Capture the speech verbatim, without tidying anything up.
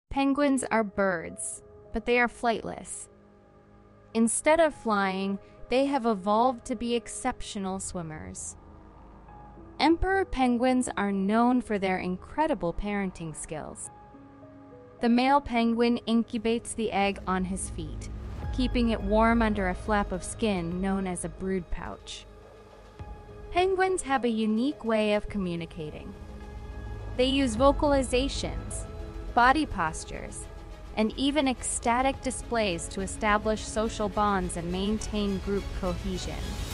Penguins are birds, but they are flightless. Instead of flying, they have evolved to be exceptional swimmers. Emperor penguins are known for their incredible parenting skills. The male penguin incubates the egg on his feet, keeping it warm under a flap of skin known as a brood pouch. Penguins have a unique way of communicating. They use vocalizations, body postures, and even ecstatic displays to establish social bonds and maintain group cohesion.